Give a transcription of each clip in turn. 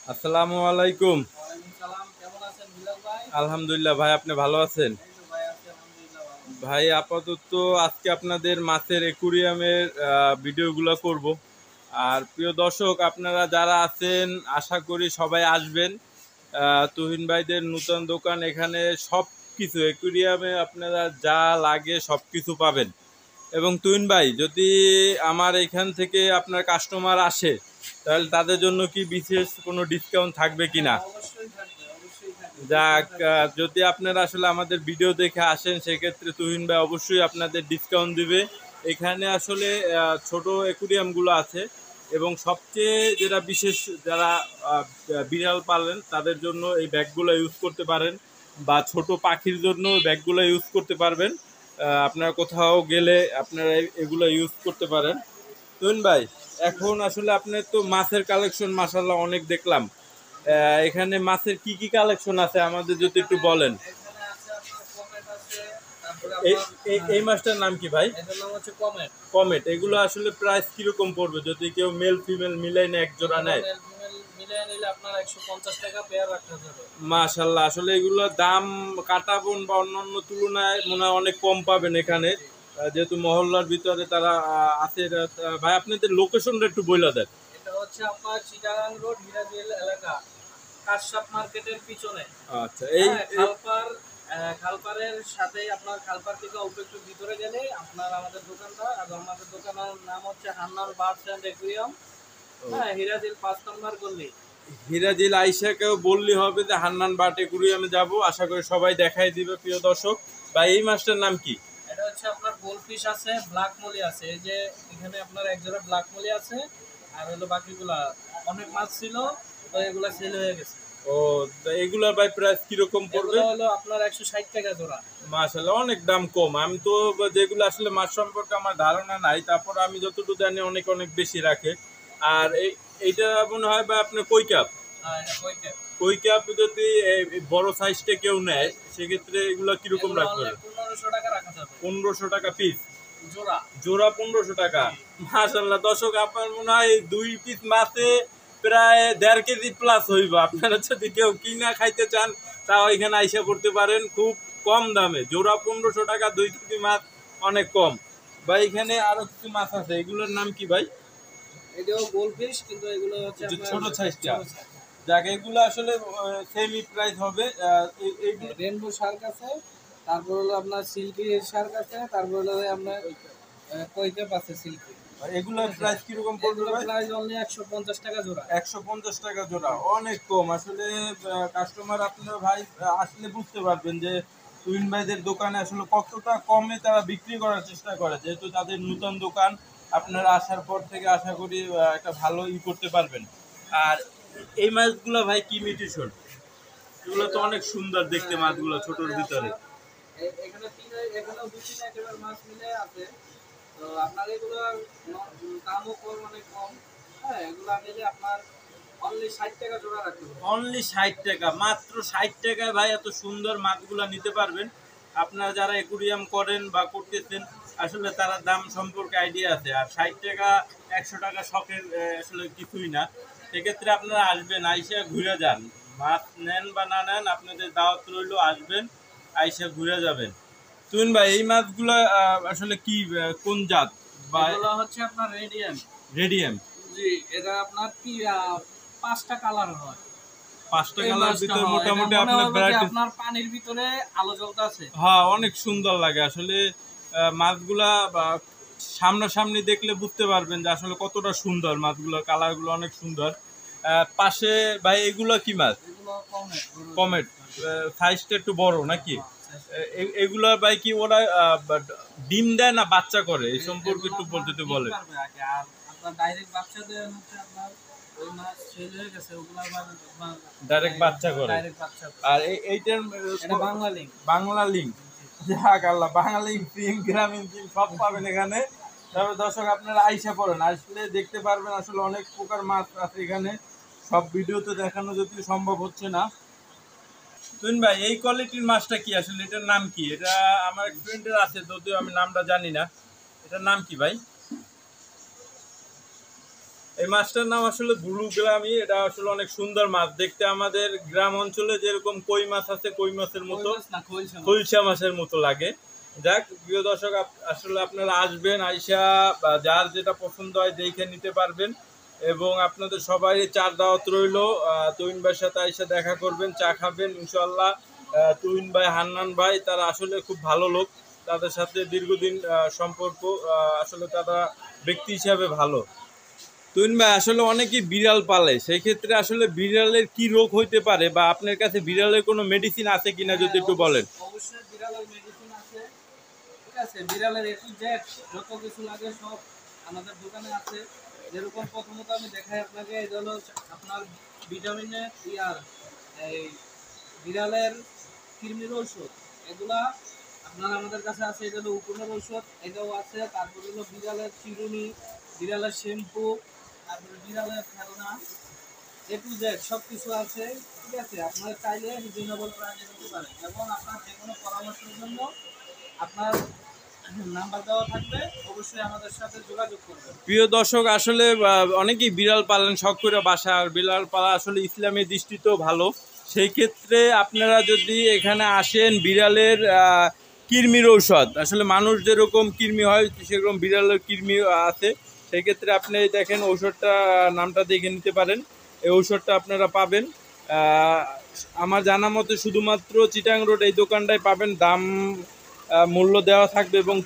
আসসালামু আলাইকুম। আলহামদুলিল্লাহ ভাই, আপনি ভালো আছেন? ভাই আপাতত আজকে আপনাদের মাছের অ্যাকুরিয়ামের ভিডিওগুলো করব। আর প্রিয় দর্শক, আপনারা যারা আছেন আশা করি সবাই আসবেন। তুহিন ভাইদের নূতন দোকান, এখানে সব কিছু অ্যাকুরিয়ামে আপনারা যা লাগে সব কিছু পাবেন। এবং তুহিন ভাই, যদি আমার এখান থেকে আপনার কাস্টমার আসে তাহলে তাদের জন্য কি বিশেষ কোনো ডিসকাউন্ট থাকবে কিনা? যাক, যদি আপনারা আসলে আমাদের ভিডিও দেখে আসেন সেক্ষেত্রে তুহিন ভাই অবশ্যই আপনাদের ডিসকাউন্ট দিবে। এখানে আসলে ছোট অ্যাকুরিয়ামগুলো আছে এবং সবচেয়ে যেটা বিশেষ, যারা বিড়াল পালেন তাদের জন্য এই ব্যাগগুলো ইউজ করতে পারেন, বা ছোট পাখির জন্য ব্যাগগুলো ইউজ করতে পারবেন। আপনারা কোথাও গেলে আপনারা এগুলো ইউজ করতে পারেন। তুহিন ভাই, এখন আসলে আপনার তো মাছের কালেকশন মাশাআল্লাহ অনেক দেখলাম। এখানে মাছের কি কি কালেকশন আছে আমাদের যদি একটু বলেন। এই মাছটার নাম কি ভাই? কমেট। এগুলো আসলে প্রাইস কিরকম পড়বে যদি কেউ মেল ফিমেল মিলাই না এক জোড়া নেয়? মাশাআল্লাহ, আসলে এগুলোর দাম কাটাবন বা অন্যান্য তুলনায় মনে হয় অনেক কম পাবেন এখানে, যেহেতু মহল্লার ভিতরে তারা আছে। ভাই আপনাদের লোকেশনটা একটু বলে দেন। এটা হচ্ছে আপনার চিটাগাং রোড, হিরাজুল এলাকা, কাশসাপ মার্কেটের পিছনে। আচ্ছা, এই খালপারের সাথে আপনার খালপার থেকে অল্প একটু ভিতরে গেলে আপনার আমাদের দোকানটা। আর আমাদের দোকানের নাম হচ্ছে হান্নান বার্বস অ্যান্ড অ্যাকুয়ারিয়াম। হ্যাঁ, হিরাজিল 5 নম্বর গলি। হিরাজিল আইসাকেও বললি হবে যে হান্নান বার্বস অ্যাকুয়ারিয়ামে যাব। আশা করি সবাই দেখাই দিবে। প্রিয় দর্শক ভাই, এই মাছটার নাম কি? এটা হচ্ছে আপনার গোলফিশ আছে, ব্ল্যাক মলি আছে। এই যে এখানে আপনার এক জোড়া ব্ল্যাক মলি আছে, আর হলো বাকিগুলা অনেক মাছ ছিল, তো এগুলা সেল হয়ে গেছে। ও, এগুলা ভাই প্রাইস কিরকম পড়বে? হলো আপনার 160 টাকা জোড়া। মাশাআল্লাহ, অনেক দাম কম। আমি তো যেগুলো আসলে মাছ সম্পর্কে আমার ধারণা নাই, তারপর আমি যতটুকু জানি অনেক অনেক বেশি রাখে। আর এইটা মনে হয় বা আপনার কই কাপ? কই কাপ যদি বড় সাইজটা কেউ নেয় সেক্ষেত্রে এগুলো কিরকম রাখবে? 1500 টাকা রাখা যাবে। 1500 টাকা পিস? জোড়া জোড়া 1500 টাকা। মাশাআল্লাহ, দর্শক আপনার মনে হয় 2 পিস মাছে প্রায় 1.5 কেজি প্লাস হইব। আপনারা যদি কেউ কিনা খাইতে চান তাও এখানে আইসা করতে পারেন খুব কম দামে। জোড়া 1500 টাকা, 2 কেজি মাছ অনেক কম। ভাই এখানে আরো কিছু মাছ আছে, এগুলোর নাম কি ভাই? এটাও গোলফিশ, কিন্তু এগুলো হচ্ছে ছোট সাইজটা। যাক, এগুলো আসলে সেমি প্রাইস হবে। এইগুলো রেনবো শার্ক আছে, তারপর হলো আপনার সিল্কি শার্ক আছে, তারপর হলো আপনার কইকাপ আছে সিল্কি। এগুলোর প্রাইস কিরকম পড়বে ভাই? প্রাইস অনলি 150 টাকা জোড়া। 150 টাকা জোড়া, অনেক কম। আসলে কাস্টমার আপনারা ভাই আসলে বুঝতে পারবেন যে তুহিন ভাইদের দোকানে আসলে কতটা কমে তারা বিক্রি করার চেষ্টা করে, যেহেতু তাদের নতুন দোকান। আপনারা আসার পর থেকে আশা করি একটা ভালো করতে পারবেন। আর এই মাছগুলো ভাই কি মিউটেশন? এগুলো তো অনেক সুন্দর দেখতে মাছগুলো ছোটর ভিতরে। এখানে এখানেও 2-3 একেবারে মাছ মিলে আছে। তো আপনার এগুলো দামও কম, অনেক কম। হ্যাঁ, এগুলো নিলে আপনার অনলি 60 টাকা জোড়া রাখতে হবে। অনলি 60 টাকা, মাত্র 60 টাকায় ভাই এত সুন্দর মাছগুলো নিতে পারবেন। আপনারা যারা অ্যাকুরিয়াম করেন বা করতেছেন আসলে তারা দাম সম্পর্কে আইডিয়া আছে। আর 60 টাকা 100 টাকা শখের আসলে কিছুই না। সেক্ষেত্রে আপনারা আসবেন, আইসা ঘুরে যান। মাছ নেন বা না নেন, আপনাদের দাওয়াত রইল, আসবেন, আইসা ঘুরে যাবেন। তুহিন ভাই, এই মাছগুলো আসলে কি কোন জাত? বা এগুলো হচ্ছে আপনার রেডিয়াম। রেডিয়াম? জি, এটা আপনার কি 5টা কালার হয়। 5টা কালার ভিতরে মোটামুটি আপনার পানির ভিতরে আলো জ্বলতেছে। হ্যাঁ, অনেক সুন্দর লাগে আসলে। মাছগুলা সামনাসামনি দেখলে বুঝতে পারবেন যে আসলে কতটা সুন্দর মাছগুলোর কালারগুলো অনেক সুন্দর। পাশে ভাই এগুলো কি মাছ? কমেট। সাইজটা একটু বড় নাকি? এগুলো ভাই কি ওরা ডিম দেয় না বাচ্চা করে? এই সম্পর্কে একটু বলতে বলে। ডাইরেক্ট বাচ্চা করে। আর এইটার বাংলা লিঙ্ক। যাক আল্লাহ, বাংলা লিঙ্ক, সিম, গ্রামীণ সিম সব পাবেন এখানে। তবে দর্শক আপনারা আইসা পড়েন, আসলে দেখতে পারবেন আসলে অনেক প্রকার মাছ আছে এখানে। সব ভিডিওতে দেখানো যদি সম্ভব হচ্ছে না। তুহিন ভাই, এই কোয়ালিটির মাছটা কি আসলে, এটার নাম কি? এটা আমার ফ্রেন্ডের আছে, যদিও আমি নামটা জানি না। এটার নাম কি ভাই? এই মাছটার নাম আসলে ব্লু গ্রামি। এটা আসলে অনেক সুন্দর মাছ দেখতে, আমাদের গ্রাম অঞ্চলে যেরকম কই মাছ আছে কই মাছের মতো, খলসা মাছের মতো লাগে। যাক প্রিয় দর্শক, আসলে আপনারা আসবেন, আইসা যার যেটা পছন্দ হয় দেখে নিতে পারবেন। এবং আপনাদের সবাই চার দাওয়াত রইল, তুহিন ভাইয়ের সাথে আইসা দেখা করবেন, চা খাবেন ইনশাল্লাহ। তুহিন ভাই, হান্নান ভাই তারা আসলে খুব ভালো লোক, তাদের সাথে দীর্ঘদিন সম্পর্ক, আসলে তারা ব্যক্তি হিসাবে ভালো। তুহিন ভাই, আসলে অনেকেই বিড়াল পালে, সেই ক্ষেত্রে আসলে বিড়ালের কি রোগ হইতে পারে, বা আপনার কাছে বিড়ালের কোনো মেডিসিন আছে কিনা যদি একটু বলেন। অবশ্যই বিড়ালের মেডিসিন আছে, ঠিক আছে। বিড়ালের A to Z যত কিছু লাগে সব আমাদের দোকানে আছে। যেরকম প্রথমত আমি দেখাই আপনাকে, এই হলো আপনার ভিটামিনের এই বিড়ালের কৃমির ঔষধ, এগুলা আপনার আমাদের কাছে আছে। এটা হলো উকুনের ঔষধ, এটাও আছে। তারপর হলো বিড়ালের চিরুনি, বিড়ালের শ্যাম্পু, তারপরে বিড়ালের খেলনা, A to Z সব কিছু আছে, ঠিক আছে। আপনার চাইলে রিজনেবল প্রাইসে নিতে পারেন, এবং আপনার যে কোনো পরামর্শের জন্য আপনার নাম্বার দেওয়া থাকবে, অবশ্যই আমাদের সাথে যোগাযোগ করবেন। প্রিয় দর্শক, আসলে অনেকেই বিড়াল পালেন শখ করে বাসা, আর বিড়াল পালা আসলে ইসলামী দৃষ্টিতেও ভালো। সেই ক্ষেত্রে আপনারা যদি এখানে আসেন, বিড়ালের কৃমির ঔষধ, আসলে মানুষ যেরকম কৃমি হয় সেরকম বিড়ালের কৃমি আছে। সেই ক্ষেত্রে আপনি দেখেন ঔষধটা, নামটা দেখে নিতে পারেন, এই ঔষধটা আপনারা পাবেন। আমার জানা মতে শুধুমাত্র চিটাং রোড এই দোকানটায় পাবেন, দাম মূল্য দেওয়া থাকবে, এবং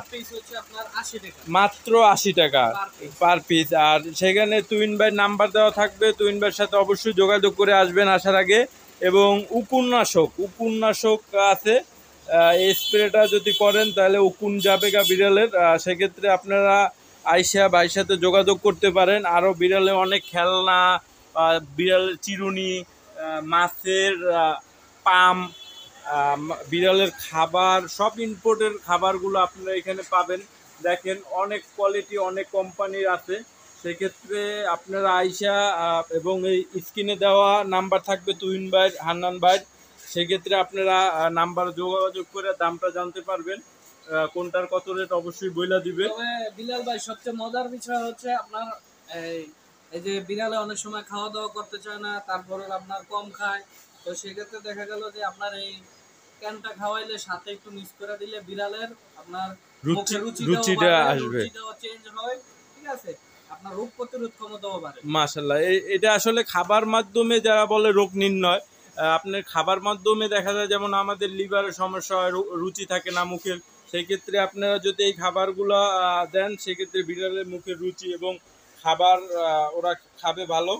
মাত্র 80 টাকা পার পিস। আর সেখানে তুহিন ভাইয়ের নাম্বার দেওয়া থাকবে, তুহিন ভাইয়ের সাথে অবশ্যই যোগাযোগ করে আসবেন আসার আগে। এবং উকুননাশক আছে, এই স্প্রেটা যদি করেন তাহলে উকুন যাবে গা বিড়ালের। সেক্ষেত্রে আপনারা আইসা ভাইয়ের সাথে যোগাযোগ করতে পারেন। আরও বিড়ালে অনেক খেলনা, বিড়ালের চিরুনি, মাছের পাম, বিড়ালের খাবার, সব ইম্পোর্টের খাবারগুলো আপনারা এখানে পাবেন। দেখেন অনেক কোয়ালিটি, অনেক কোম্পানির আছে। সেক্ষেত্রে আপনারা আইসা, এবং এই স্ক্রিনে দেওয়া নাম্বার থাকবে তুহিন ভাইয়ের, হান্নান ভাইয়ের, সেক্ষেত্রে আপনারা নাম্বার যোগাযোগ করে দামটা জানতে পারবেন, কোনটার কত রেট অবশ্যই বইলা দিবে। তবে বিলাল ভাই, সবচেয়ে মজার বিষয় হচ্ছে আপনার এই যে বিড়ালে অনেক সময় খাওয়া দাওয়া করতে চায় না, তারপরে আপনার কম খায়, তো সেক্ষেত্রে দেখা গেল যে আপনার এই ক্যানটা খাওয়াইলে সাথে একটু মিক্স করে দিলে বিড়ালের আপনার রুচিটা আসবে, রুচিটাও চেঞ্জ হয়, ঠিক আছে। আপনার রোগ প্রতিরোধ ক্ষমতাও বাড়ে। মাশাআল্লাহ। এটা আসলে খাবার মাধ্যমে যারা বলে রোগ নির্ণয়, আপনার খাবার মাধ্যমে দেখা যায়, যেমন আমাদের লিভারের সমস্যা হয়, রুচি থাকে না মুখের, সেই ক্ষেত্রে আপনারা যদি এই খাবারগুলো দেন, সেক্ষেত্রে বিড়ালের মুখের রুচি এবং খাবার ওরা খাবে ভালো।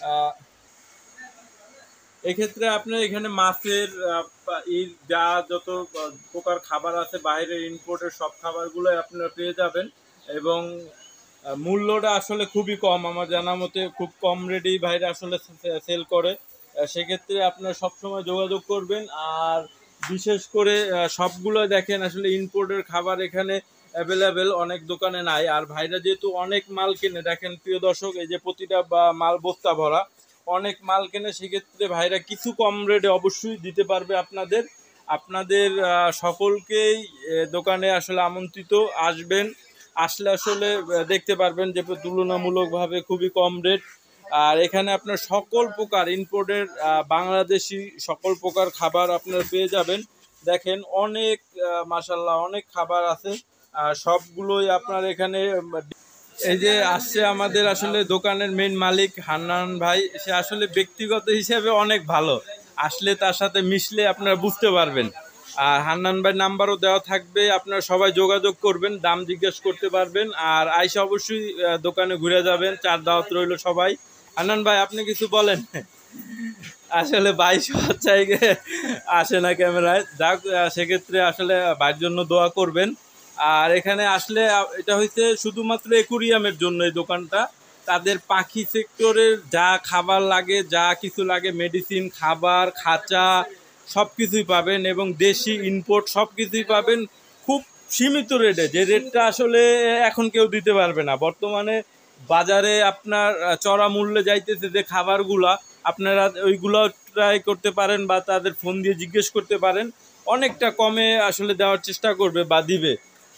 এক্ষেত্রে আপনার এখানে মাছের এই যা যত প্রকার খাবার আছে, বাইরের ইম্পোর্টের সব খাবারগুলো আপনারা পেয়ে যাবেন। এবং মূল্যটা আসলে খুবই কম, আমার জানা মতে খুব কম রেটেই বাইরে আসলে সেল করে। সেক্ষেত্রে আপনারা সবসময় যোগাযোগ করবেন। আর বিশেষ করে সবগুলো দেখেন আসলে ইম্পোর্টের খাবার এখানে অ্যাভেলেবেল, অনেক দোকানে নাই। আর ভাইরা যেহেতু অনেক মাল কেনে, দেখেন প্রিয় দর্শক, এই যে প্রতিটা মাল বস্তা ভরা অনেক মাল কেনে, সেক্ষেত্রে ভাইরা কিছু কম রেটে অবশ্যই দিতে পারবে আপনাদের সকলকেই দোকানে আসলে আমন্ত্রিত, আসবেন। আসলে আসলে দেখতে পারবেন যে তুলনামূলকভাবে খুবই কম রেট। আর এখানে আপনার সকল প্রকার ইম্পোর্টের বাংলাদেশি সকল প্রকার খাবার আপনারা পেয়ে যাবেন। দেখেন অনেক মাশাআল্লাহ অনেক খাবার আছে, সবগুলোই আপনার এখানে। এই যে আসছে আমাদের আসলে দোকানের মেইন মালিক হান্নান ভাই, সে আসলে ব্যক্তিগত হিসেবে অনেক ভালো, আসলে তার সাথে মিশলে আপনারা বুঝতে পারবেন। আর হান্নান ভাই নাম্বারও দেওয়া থাকবে, আপনারা সবাই যোগাযোগ করবেন, দাম জিজ্ঞেস করতে পারবেন। আর আইসা অবশ্যই দোকানে ঘুরে যাবেন, চার দাওয়াত রইল সবাই। হান্নান ভাই, আপনি কিছু বলেন। আসলে ভাই চাইকে আসে না ক্যামেরায়, যাক সেক্ষেত্রে আসলে ভাইয়ের জন্য দোয়া করবেন। আর এখানে আসলে এটা হচ্ছে শুধুমাত্র অ্যাকুরিয়ামের জন্য এই দোকানটা, তাদের পাখি সেক্টরের যা খাবার লাগে, যা কিছু লাগে, মেডিসিন, খাবার, খাঁচা সব কিছুই পাবেন, এবং দেশি ইম্পোর্ট সব কিছুই পাবেন খুব সীমিত রেটে, যে রেটটা আসলে এখন কেউ দিতে পারবে না। বর্তমানে বাজারে আপনার চড়া মূল্যে যাইতেছে যে খাবারগুলা, আপনারা ওইগুলো ট্রাই করতে পারেন, বা তাদের ফোন দিয়ে জিজ্ঞেস করতে পারেন, অনেকটা কমে আসলে দেওয়ার চেষ্টা করবে বা দিবে।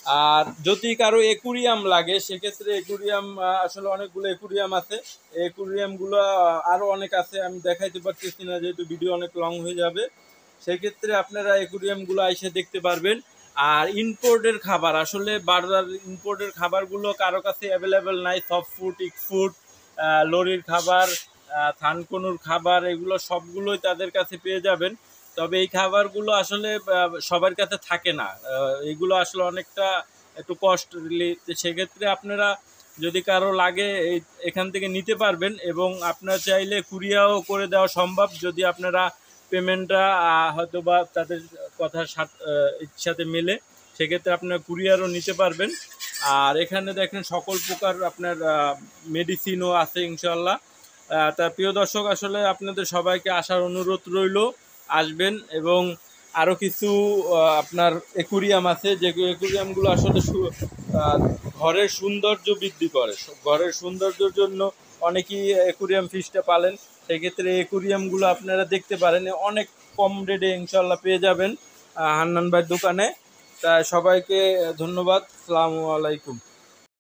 আর যদি কারো অ্যাকুরিয়াম লাগে সেক্ষেত্রে অ্যাকুরিয়াম আসলে অনেকগুলো অ্যাকুরিয়াম আছে। অ্যাকুরিয়ামগুলো আরও অনেক আছে, আমি দেখাইতে পারতেছি না যেহেতু ভিডিও অনেক লং হয়ে যাবে। সেক্ষেত্রে আপনারা অ্যাকুরিয়ামগুলো এসে দেখতে পারবেন। আর ইম্পোর্টের খাবার আসলে বাজার ইম্পোর্টের খাবারগুলো কারো কাছে অ্যাভেলেবেল নাই। সফট ফুড, ইক ফুড, লরির খাবার, থানকুনুর খাবার, এগুলো সবগুলোই তাদের কাছে পেয়ে যাবেন। তবে এই খাবারগুলো আসলে সবার কাছে থাকে না। এগুলো আসলে অনেকটা একটু কস্টলি। সেক্ষেত্রে আপনারা যদি কারো লাগে এখান থেকে নিতে পারবেন, এবং আপনারা চাইলে কুরিয়ারও করে দেওয়া সম্ভব যদি আপনারা পেমেন্টটা হয়তো বা তাদের কথার সাথে মেলে, সেক্ষেত্রে আপনার কুরিয়ারও নিতে পারবেন। আর এখানে দেখেন সকল প্রকার আপনার মেডিসিনও আছে ইনশাল্লাহ। তা প্রিয় দর্শক, আসলে আপনাদের সবাইকে আসার অনুরোধ রইল, আসবেন। এবং আরও কিছু আপনার অ্যাকুরিয়াম আছে, যে অ্যাকুরিয়ামগুলো আসলে ঘরের সৌন্দর্য বৃদ্ধি করে। ঘরের সৌন্দর্যের জন্য অনেকেই অ্যাকুরিয়াম ফিশটা পালেন। সেক্ষেত্রে অ্যাকুরিয়ামগুলো আপনারা দেখতে পারেন, অনেক কম রেটে ইনশাল্লাহ পেয়ে যাবেন হান্নান ভাইয়ের দোকানে। তা সবাইকে ধন্যবাদ। আসসালামু আলাইকুম।